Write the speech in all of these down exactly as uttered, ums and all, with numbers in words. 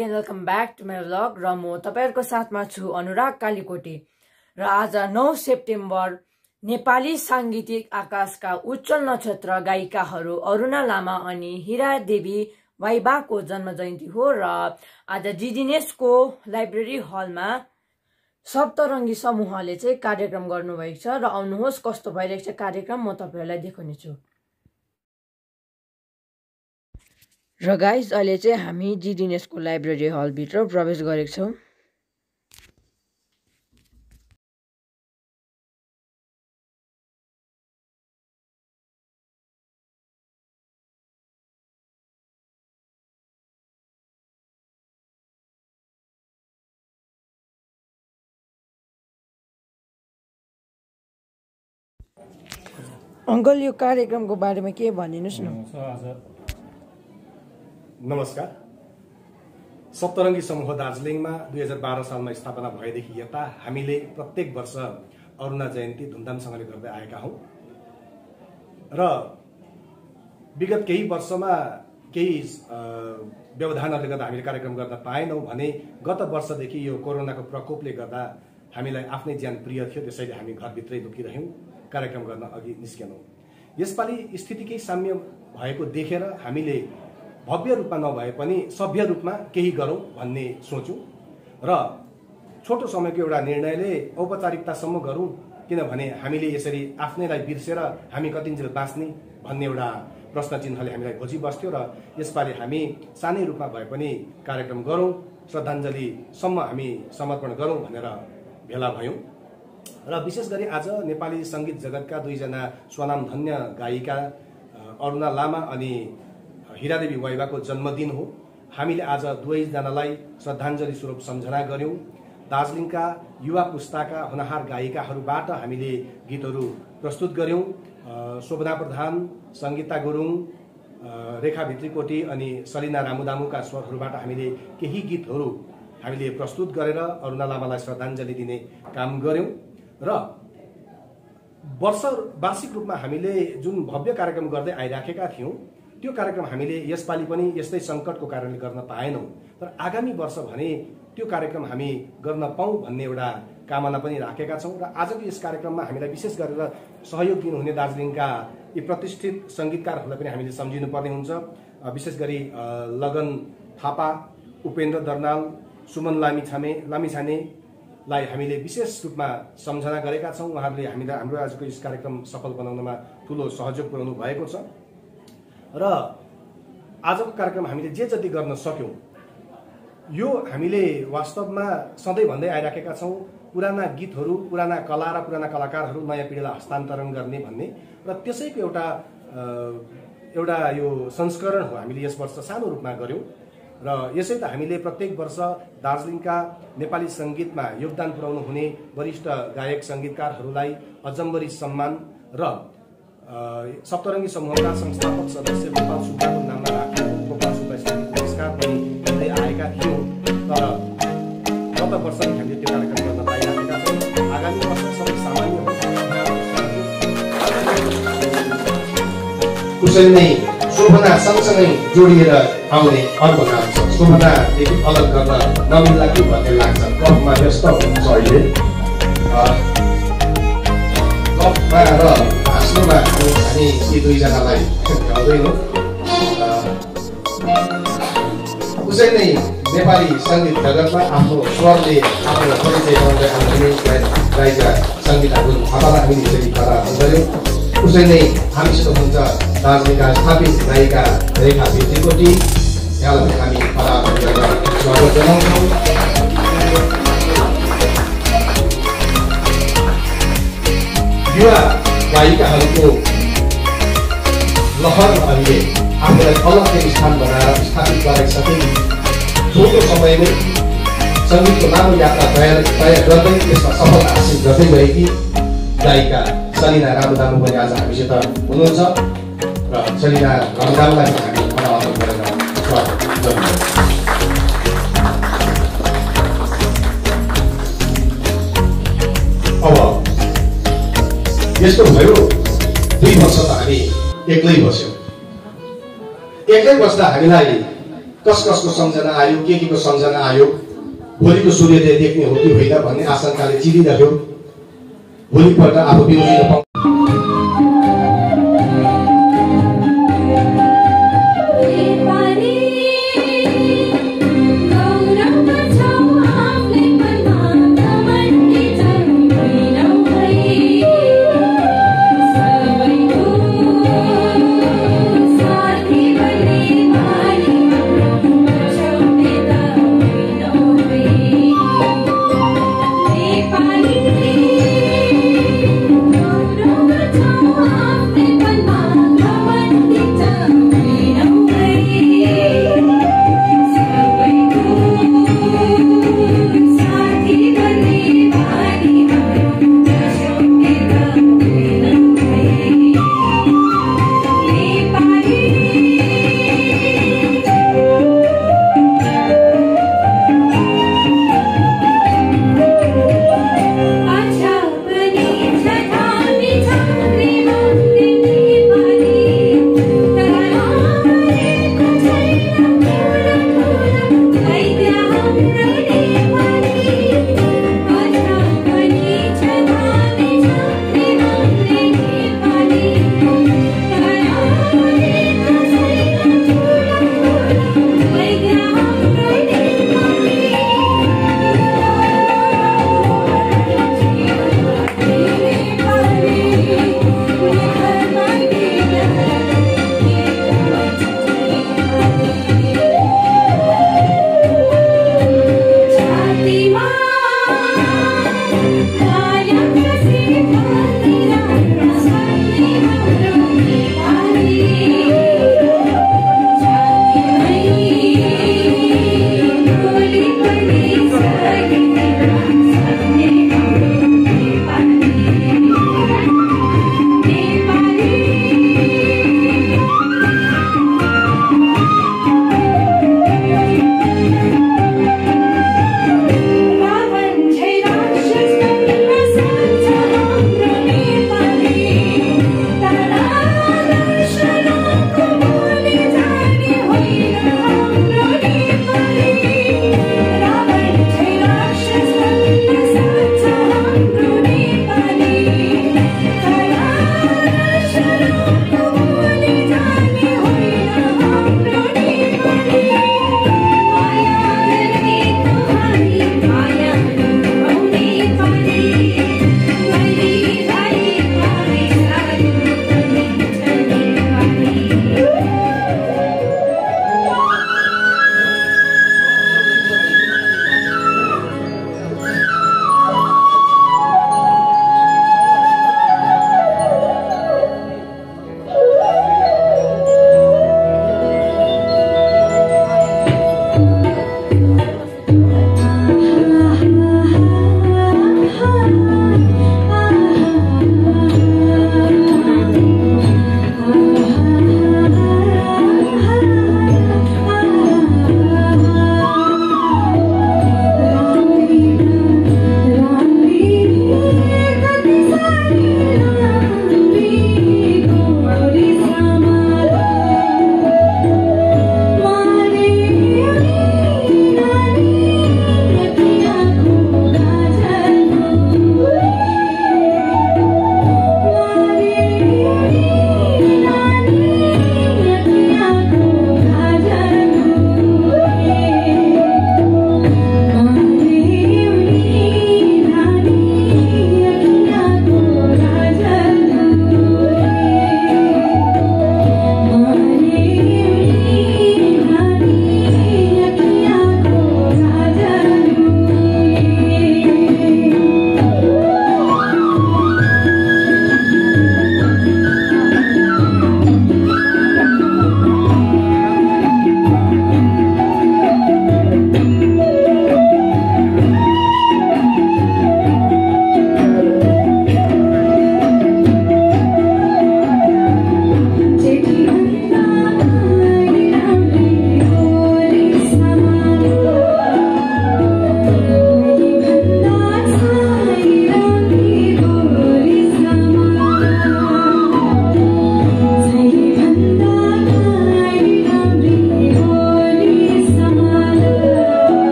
Again welcome back to my vlog र म तपाईहरुको साथमा छु अनुराग कालीकोटी र आज नौ सेप्टेम्बर नेपाली सांगीतिक आकाशका उज्जवल नक्षत्र गायिकाहरू अरुणा लामा अनि हीरा देवी वाइबाको जन्म जयन्ती हो र आज जिजिनेसको लाइब्रेरी हलमा सप्तरङ्गी समूहले चाहिँ कार्यक्रम गर्नुभएको छ र आउनुहोस् कस्तो भइरहेको छ कार्यक्रम म तपाईहरुलाई देखाउने छु। र गाइज अहिले चाहिँ हामी जिजिनेसको लाइब्रेरी हलभित्र प्रवेश गरेको छौँ। अंकल यो कार्यक्रमको बारेमा के भनिदिनुस् न। नमस्कार। सप्तरङ्गी समूह दार्जिलिङमा दुई हजार बाह्र सालमा स्थापना भएदेखि यता हामीले प्रत्येक वर्ष अरुणा जयन्ती धुमधामसँगले गर्दै आएका हौं र विगत केही वर्षमा केही व्यवधानहरूले गर्दा हामीले कार्यक्रम गर्न पाएनौं भने गत वर्षदेखि यो कोरोनाको प्रकोपले गर्दा हामीलाई आफ्नै ज्यान प्रिय थियो, त्यसैले हामी घरभित्रै लुकिरह्यौं, कार्यक्रम गर्न अघि निस्केनौं। यसपालि स्थिति केही साम्य भएको देखेर हामीले भव्य रूपमा नभए पनि सभ्य रूपमा केही गरौं भन्ने सोच्यौं र छोटो समयको एउटा निर्णयले औपचारिकतासम्म गरौं, किनभने हामीले यसरी आफ्नैलाई बिर्सेर हामी कतिन्जेल बाँच्ने भन्ने एउटा प्रश्न चिन्हले हामीलाई खोजी बस्थ्यो र यसपालि हामी सानै रूपमा भए पनि कार्यक्रम गरौं, श्रद्धाञ्जलीसम्म हामी समर्पण गरौं भनेर भेला भयौं। र विशेष गरी आज नेपाली संगीत जगतका दुईजना स्वनामधन्य गायिका अरुणा लामा अनि हीरादेवी वाइबाको जन्मदिन हो। हामीले आज दुवैजनालाई श्रद्धाञ्जली स्वरूप सम्झना गर्यौं। दार्जिलिङका युवा पुस्ताका होनहार गायिकाहरूबाट हामीले गीतहरू प्रस्तुत गर्यौं। शोभना प्रधान, संगीता गुरुङ, रेखा भित्रीकोटी अनि सलिना रामुदामुका स्वरहरूबाट हामीले केही गीतहरू हामीले प्रस्तुत गरेर अरुणा लामालाई श्रद्धाञ्जली दिने काम गर्यौं र वर्ष वार्षिक रूपमा हामीले जुन भव्य कार्यक्रम गर्दै आइराखेका थियौं त्यो कार्यक्रम हामीले यसपालि पनि यस्तै संकटको कारणले गर्न पाएनौं, तर आगामी वर्ष भने त्यो कार्यक्रम हामी गर्न पाऊँ भन्ने एउटा कामना पनि राखेका छौं। र आजको यस कार्यक्रममा हामीलाई विशेष गरेर सहयोग दिनुहुने दार्जिलिङका यी प्रतिष्ठित संगीतकारहरूलाई पनि हामीले सम्झिनु पर्ने हुन्छ। विशेष गरी लगन थापा, उपेन्द्र दर्नाल, सुमन लामिछाने लामिछानेलाई हामीले विशेष रूपमा सम्झना गरेका छौं। उहाँहरूले हामीलाई हाम्रो आजको यस कार्यक्रम सफल बनाउनमा ठूलो सहयोग पुर्याउनु भएको छ र आजको कार्यक्रम हामीले जे जति गर्न सक्यौं यो हामीले वास्तवमा सधैँ भन्दै आइराखेका छौं, पुराना गीतहरू, पुराना कला र पुराना कलाकारहरू नयाँ पिँढीलाई हस्तान्तरण गर्ने भन्ने र त्यसैको एउटा एउटा यो संस्करण हो हामीले यस वर्ष सानो रूपमा गर्यौं र यसै त हामीले प्रत्येक वर्ष दार्जिलिङका नेपाली संगीतमा योगदान पुर्याउनु हुने वरिष्ठ गायक संगीतकारहरूलाई अजम्बरी सम्मान र सप्तरङ्गी समूहका संस्थापक सदस्य गोपाल सुब्बाको नाममा राखिएको गोपाल सुब्बा स्मृति पुरस्कार पनि दिँदै आएका थियौं, तर गत वर्ष हामीले त्यो कार्यक्रम गर्न पाइराखेका छौं। आगामी वर्ष सबै सामान्य उसरी नै शोभना सँगसँगै जोडिएर आउने अर्को नाम छ। शोभनादेखि अलग गर्न नमिल्ला कि भन्ने लाग्छ, कफमा व्यस्त हुनुहुन्छ अहिले, कफमा र हाँस्नुमा हामी यी दुईजनालाई भ्याउँदैनौँ। उसै नै नेपाली संगीत जगतमा आफ्नो स्वरले आफ्नो परिचय बनाउँदै आउने गायिका संगीता गुरुङ थापालाई हामीले यसरी परामर्श गर्यौँ। उसै नै हामीसित हुनुहुन्छ दार्जिलिङका स्थापित गायिका रेखा भित्रीकोटी, यहाँलाई हामी परामर्श गरेर स्वागत जनाउँछौँ। युवा गायिकाहरूको लहर अहिले आफूलाई अलग्गै स्थान बनाएर स्थापित गराइसके छोटो समयमै सङ्गीतको लामो यात्रा तयार तयार गर्दै यसमा सफल हासिल गर्दै गएकी गायिका सलिना रामुदामु पनि आज हामीसित हुनुहुन्छ र सलिना रामुदामुलाई हामी परामर्श गरेर स्वागत गर्छौँ। अब यस्तो भयो, दुई वर्ष त हामी एक्लै बस्यौँ। एक्लै बस्दा हामीलाई कस कसको सम्झना आयो, के के को सम्झना आयो, भोलिको सूर्योदय देख्ने हो कि होइन भन्ने आशंकाले चिरिरह्यो। भोलिपल्ट आफू बिउजिन Oh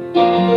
Thank you.